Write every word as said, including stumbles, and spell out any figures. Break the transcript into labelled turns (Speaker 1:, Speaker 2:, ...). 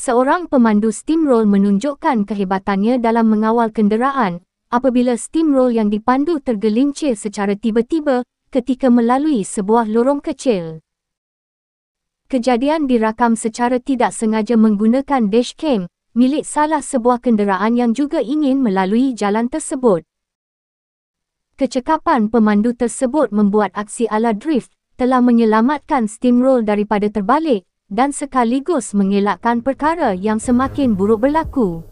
Speaker 1: Seorang pemandu steamroll menunjukkan kehebatannya dalam mengawal kenderaan apabila steamroll yang dipandu tergelincir secara tiba-tiba ketika melalui sebuah lorong kecil. Kejadian dirakam secara tidak sengaja menggunakan dashcam milik salah sebuah kenderaan yang juga ingin melalui jalan tersebut. Kecekapan pemandu tersebut membuat aksi ala drift telah menyelamatkan steamroll daripada terbalik dan sekaligus mengelakkan perkara yang semakin buruk berlaku.